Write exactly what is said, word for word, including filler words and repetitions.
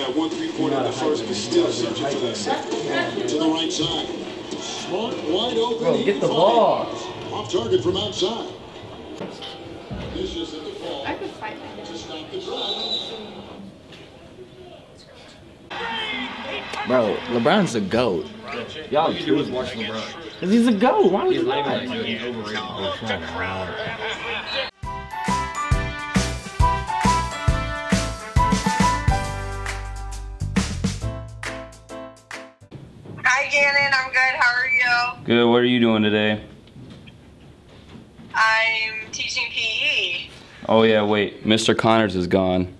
have one three-point in the first, but still subject to that second. To the right side. Smart, wide open. Bro, get the ball. Off target from outside. Vicious at the ball. I could fight him. To stop the drive. Bro, LeBron's a GOAT. Y'all you do is watch LeBron. Cause he's a GOAT. Why would He's you not lie? even like he's overrated. Oh, shut up. Hi, Gannon. I'm good. How are you? Good. What are you doing today? I'm teaching P E. Oh yeah, wait. Mister Connors is gone.